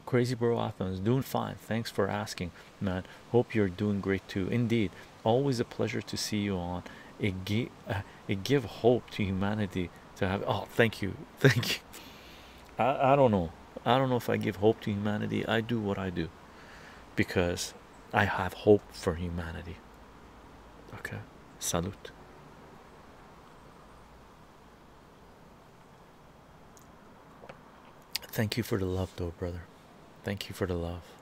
Crazy Bro Athens, doing fine. Thanks for asking, man. Hope you're doing great too. Indeed, always a pleasure to see you on. It give hope to humanity to have. Oh, thank you, thank you. I don't know. I don't know if I give hope to humanity. I do what I do because I have hope for humanity. Okay, salute. Thank you for the love, though, brother. Thank you for the love.